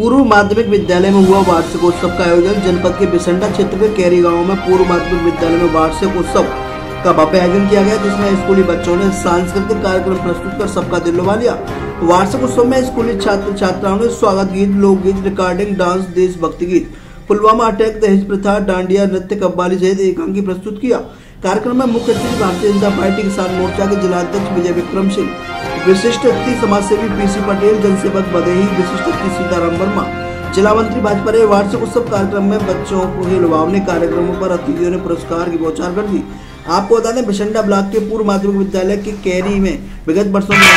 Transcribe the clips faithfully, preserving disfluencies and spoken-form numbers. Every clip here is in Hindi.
पूर्व माध्यमिक विद्यालय में हुआ वार्षिकोत्सव का आयोजन। जनपद के बिसंडा क्षेत्र के कैरी गांव में पूर्व माध्यमिक विद्यालय में वार्षिक उत्सव का भव्य आयोजन किया गया, जिसमें स्कूली बच्चों ने सांस्कृतिक कार्यक्रम प्रस्तुत कर सबका दिल लुभा लिया। वार्षिक उत्सव में स्कूली छात्र छात्राओं ने स्वागत गीत, लोकगीत, रिकॉर्डिंग डांस, देशभक्ति गीत, पुलवामा अटैक, दहेज प्रथा, डांडिया नृत्य, कव्वाली सहित एकांकी प्रस्तुत किया। कार्यक्रम में मुख्य अतिथि भारतीय जनता पार्टी किसान मोर्चा के जिलाध्यक्ष विजय विक्रम सिंह, विशिष्ट अतिथि समाजसेवी पीसी पटेल, जनसेवक बदेही, विशिष्ट अतिथि सीताराम वर्मा, जिला मंत्री भाजपा ने वार्षिक उत्सव कार्यक्रम में बच्चों को लुभावने कार्यक्रमों पर अतिथियों ने पुरस्कार की बौछार कर दी। आपको बता दें, बिसंडा ब्लॉक के पूर्व माध्यमिक विद्यालय के कैरी में विगत वर्षों में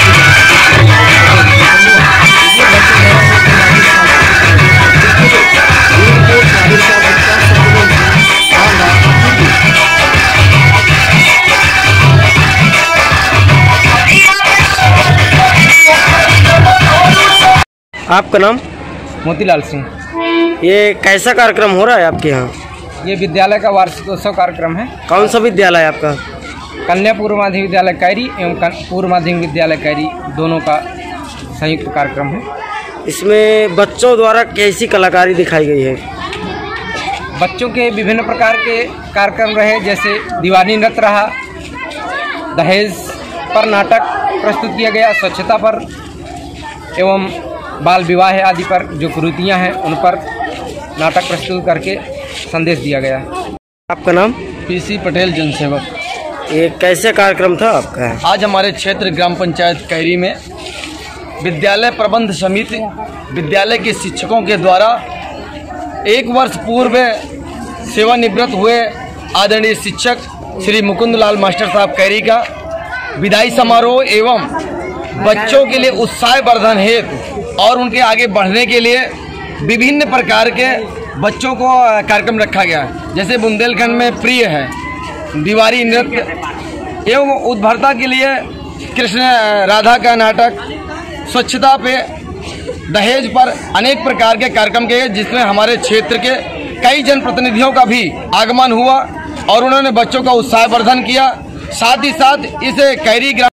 आपका नाम? मोतीलाल सिंह। ये कैसा कार्यक्रम हो रहा है आपके यहाँ? ये विद्यालय का वार्षिकोत्सव कार्यक्रम है। कौन सा विद्यालय है आपका? कन्या पूर्व माध्यमिक विद्यालय कैरी एवं पूर्व माध्यमिक विद्यालय कैरी दोनों का संयुक्त कार्यक्रम है। इसमें बच्चों द्वारा कैसी कलाकारी दिखाई गई है? बच्चों के विभिन्न प्रकार के कार्यक्रम रहे, जैसे दीवानी नृत्य रहा, दहेज पर नाटक प्रस्तुत किया गया, स्वच्छता पर एवं बाल विवाह आदि पर जो कुरीतियाँ हैं उन पर नाटक प्रस्तुत करके संदेश दिया गया। आपका नाम? पीसी पटेल, जनसेवक। ये कैसे कार्यक्रम था आपका? आज हमारे क्षेत्र ग्राम पंचायत कैरी में विद्यालय प्रबंध समिति विद्यालय के शिक्षकों के द्वारा एक वर्ष पूर्व सेवानिवृत्त हुए आदरणीय शिक्षक श्री मुकुंद लाल मास्टर साहब कैरी का विदाई समारोह एवं बच्चों के लिए उत्साह वर्धन हेतु और उनके आगे बढ़ने के लिए विभिन्न प्रकार के बच्चों को कार्यक्रम रखा गया है। जैसे बुंदेलखंड में प्रिय है, दीवारी नृत्य एवं उद्भरता के लिए कृष्ण राधा का नाटक, स्वच्छता पे, दहेज पर अनेक प्रकार के कार्यक्रम किए, जिसमें हमारे क्षेत्र के कई जनप्रतिनिधियों का भी आगमन हुआ और उन्होंने बच्चों का उत्साह वर्धन किया। साथ ही साथ इस कैरी